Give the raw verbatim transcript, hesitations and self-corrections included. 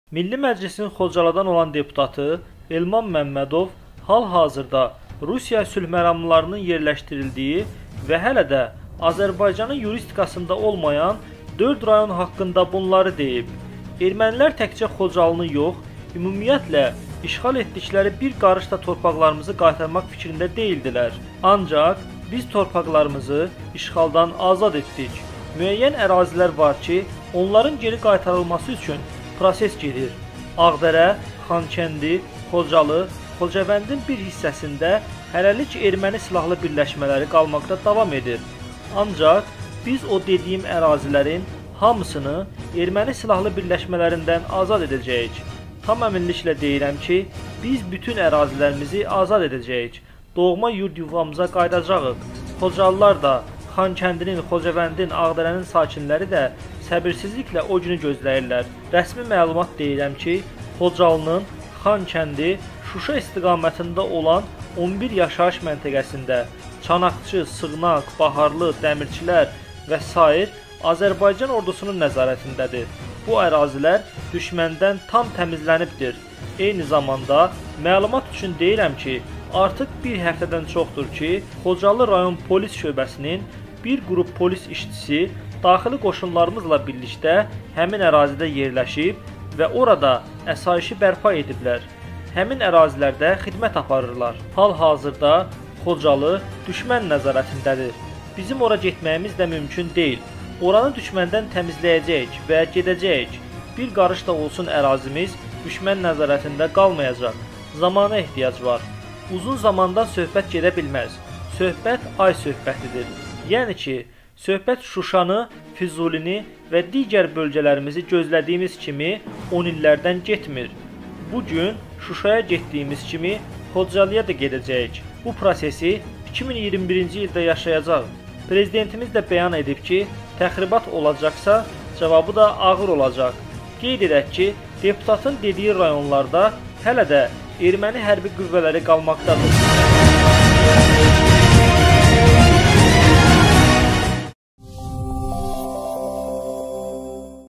Milli Məclisin Xocalıdan olan deputatı Elman Məmmədov hal-hazırda Rusiya sülh məramlarının yerləşdirildiyi və hələ də Azərbaycanın yurisdikasında olmayan dörd rayon haqqında bunları deyib. Ermənilər təkcə Xocalını yox, ümumiyyətlə işğal etdikləri bir qarış da torpaqlarımızı qaytarmaq fikrində deyildilər. Ancaq biz torpaqlarımızı işğaldan azad etdik. Müəyyən ərazilər var ki, onların geri qaytarılması üçün proses gedir. Ağdərə, Xankəndi, Xocalı, Xocavəndin bir hissəsində hələlik erməni silahlı birləşmələri qalmaqda davam edir. Ancaq biz o dediyim ərazilərin hamısını erməni silahlı birləşmələrindən azad edəcəyik. Tam əminliklə deyirəm ki, biz bütün ərazilərimizi azad edəcəyik. Doğma yurd yuvamıza qayıdacağıq. Xocalılar da, Xankəndinin, Xocavəndin, Ağdərənin sakinləri də səbirsizliklə o günü gözləyirlər. Rəsmi məlumat deyirəm ki, Xocalının Xankəndi, Şuşa istiqamətində olan on bir yaşayış məntəqəsində Çanaqçı, Sığnaq, Baharlı, Dəmirçilər və sair Azərbaycan ordusunun nəzarətindədir. Bu ərazilər düşməndən tam təmizlənibdir. Eyni zamanda məlumat üçün deyirəm ki, artıq bir həftədən çoxdur ki, Xocalı rayon polis şöbəsinin bir qrup polis işçisi daxili qoşunlarımızla birlikdə həmin ərazidə yerləşib və orada əsayişi bərpa ediblər. Həmin ərazilərdə xidmət aparırlar. Hal-hazırda Xocalı düşmən nəzarətindədir. Bizim ora getməyimiz də mümkün deyil. Oranı düşməndən təmizləyəcəyik və gedəcəyik. Bir qarış da olsun ərazimiz düşmən nəzarətində qalmayacaq. Zamana ehtiyac var. Uzun zamandan söhbət gedə bilməz. Söhbət ay söhbətidir. Yəni ki, söhbət Şuşanı, Füzulini və digər bölgələrimizi gözlədiyimiz kimi on illərdən getmir. Bugün Şuşaya getdiyimiz kimi Xocalıya da gedəcəyik. Bu prosesi iki min iyirmi birinci ildə yaşayacaq. Prezidentimiz də bəyan edib ki, təxribat olacaqsa, cavabı da ağır olacaq. Qeyd edək ki, deputatın dediyi rayonlarda hələ də erməni hərbi qüvvələri qalmaqdadır.